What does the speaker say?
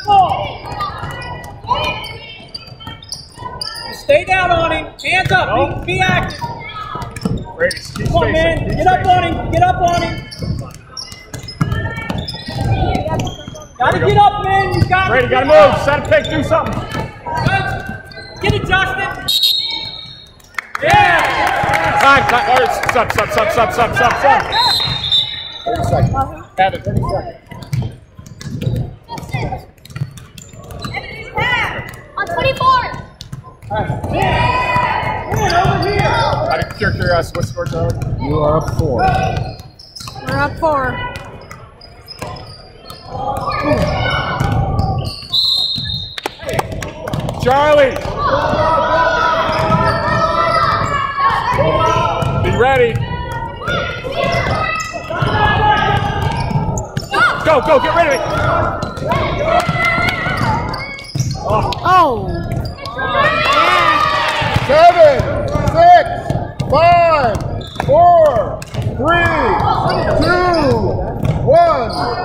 Stay down on him. Hands up. Nope. Be active. Brady, keep Come on, man. Get up on him. Get up on him. Gotta get up, man. You got Brady, gotta move. Set a pick. Do something. Get it, Justin. Yeah. Time. Stop. 30 seconds. Have it. 30 seconds. On 24. Out of curiosity, what score, Charlie? You are up 4. We're up 4. Charlie! Be ready. Go, get rid of it. Oh. 7, 6, 5, 4, 3, 2, 1.